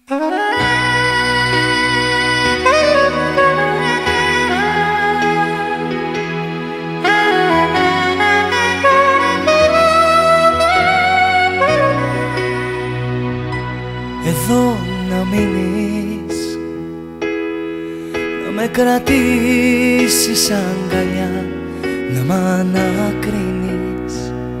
Εδώ να μείνεις, να με κρατήσεις αγκαλιά, να μ' ανακρίνεις.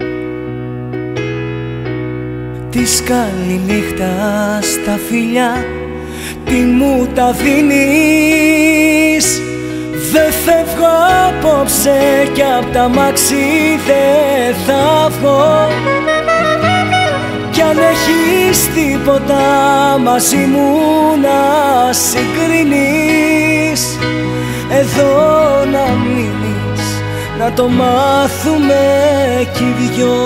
Της καληνύχτας τα φιλιά, τι μου τα δίνεις. Δε φεύγω απόψε κι απ' τα μάξι δε θα βγω. Κι αν έχεις τίποτα μαζί μου να συγκρίνεις, εδώ να μείνεις, να το μάθουμε κι οι δυο.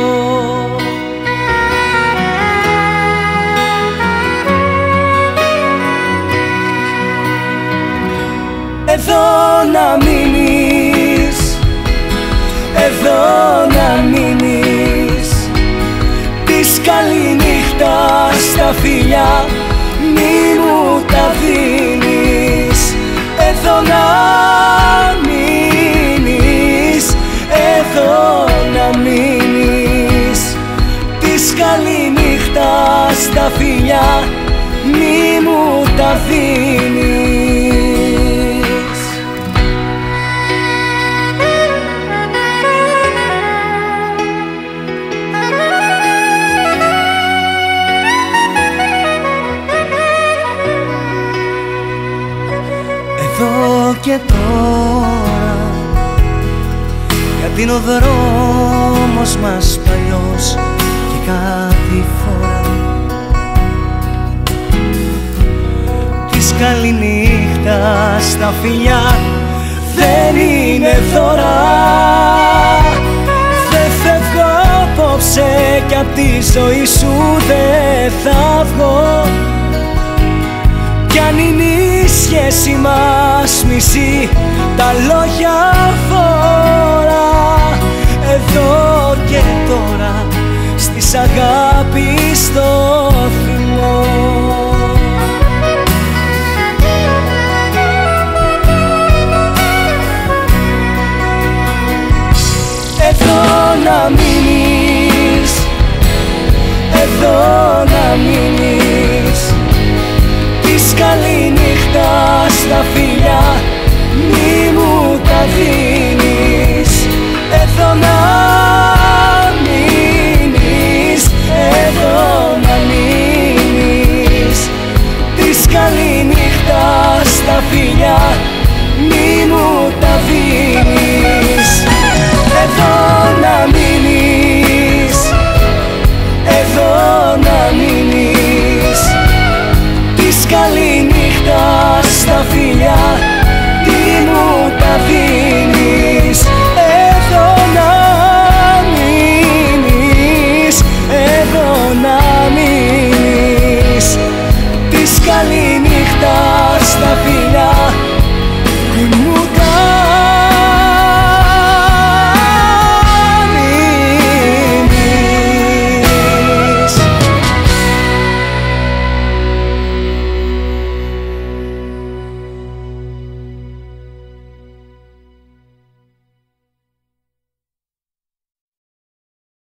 Εδώ να μείνεις, εδώ να μείνεις. Της καληνύχτας τα φιλιά μη μου τα δίνεις. Εδώ να μείνεις, εδώ να μείνεις. Της καληνύχτας τα φιλιά μη μου τα δίνεις. Εδώ και τώρα, γιατί είναι ο δρόμος μας παλιός και κάθε φορά της καληνύχτας τα φιλιά δεν είναι δώρα. Δεν φεύγω απόψε κι απ' τη ζωή σου δεν θα βγω. Κι αν είναι η σχέση μας μισή, τα λόγια φόρα. Εδώ και τώρα, στις αγάπης τώρα.